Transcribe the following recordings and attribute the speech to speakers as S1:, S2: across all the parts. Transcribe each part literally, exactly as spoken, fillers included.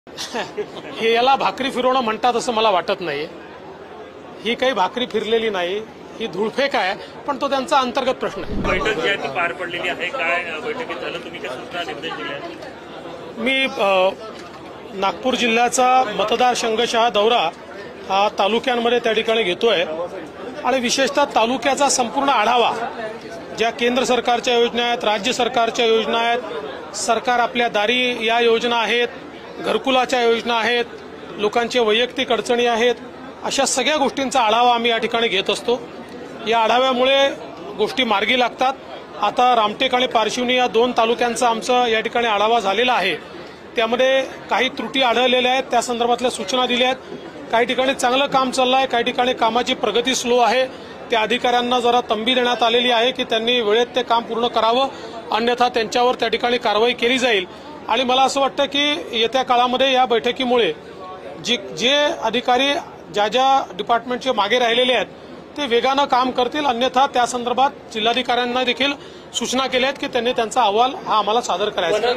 S1: हे याला भाकरी फिरवणं म्हणतात असं मला वाटत नाही। ही काही भाकरी फिरलेली नाही, ही धूळफेक आहे, पण तो त्यांचा अंतर्गत प्रश्न आहे।
S2: बैठक जी आहे ती पार पडलेली आहे, काय बैठकीत झालं, तुम्ही काय सूचना निर्देश दिले?
S1: मी नागपूर जिल्ह्याचा मतदारसंघशः दौरा हा तालुक्यांमध्ये त्या ठिकाणी घेतोय आणि विशेषतः तालुक्याचा संपूर्ण आढावा, ज्या केंद्र सरकारच्या योजना आहेत, राज्य सरकारच्या योजना आहेत, सरकार आपल्या दारी या योजना आहेत, घरकुलाच्या योजना आहेत, लोकांचे वैयक्तिक अडचणी आहेत, अशा सगळ्या गोष्टींचा आढावा आम्ही या ठिकाणी घेत असतो। या आढाव्यामुळे गोष्टी मार्गी लागतात। आता रामटेक आणि पारशिवनी या दोन तालुक्यांचा आमचा या ठिकाणी आढावा झालेला आहे। त्यामध्ये काही त्रुटी आढळलेल्या आहेत, त्या संदर्भातल्या सूचना दिल्या आहेत। काही ठिकाणी चांगलं काम चाललं आहे, काही ठिकाणी कामाची प्रगती स्लो आहे। त्या अधिकाऱ्यांना जरा तंबी देण्यात आलेली आहे की त्यांनी वेळेत ते काम पूर्ण करावं, अन्यथा त्यांच्यावर त्या ठिकाणी कारवाई केली जाईल। आणि मला असं वाटतं की येत्या काळामध्ये या बैठकीमुळे जे जे अधिकारी ज्या ज्या डिपार्टमेंटचे मागे राहिलेले आहेत ते वेगानं काम करतील, अन्यथा त्या संदर्भात जिल्हाधिकाऱ्यांना देखील सूचना केल्या आहेत की त्यांनी त्यांचा अहवाल हा आम्हाला सादर करायचा।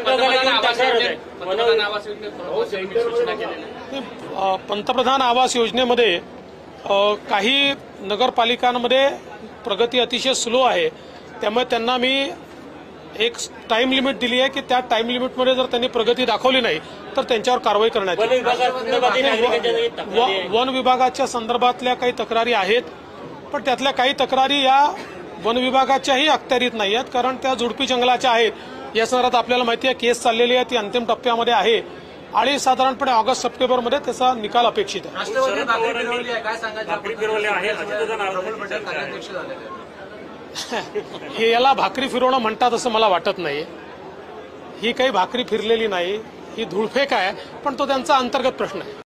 S1: पंतप्रधान आवास योजनेमध्ये काही नगरपालिकांमध्ये प्रगती अतिशय स्लो आहे, त्यामुळे त्यांना मी एक टाइम लिमिट दिली आहे की त्या टाइम लिमिटमध्ये जर त्यांनी प्रगती दाखवली नाही तर त्यांच्यावर कारवाई करण्यात येईल। वन विभागाच्या संदर्भातल्या काही तक्रारी आहेत, पण त्यातल्या काही तक्रारी या वन विभागाच्याही अखत्यारीत नाही आहेत, कारण त्या झुडपी जंगलाच्या आहेत। या संदर्भात आपल्याला माहिती आहे केस चाललेली आहे, ती अंतिम टप्प्यामध्ये आहे आणि साधारणपणे ऑगस्ट सप्टेंबरमध्ये त्याचा निकाल अपेक्षित आहे। हे याला भाकरी फिरवणं म्हणतात असं मला वाटत नाही। ही काही भाकरी फिरलेली नाही, ही धूळफेक आहे, पण तो त्यांचा अंतर्गत प्रश्न आहे।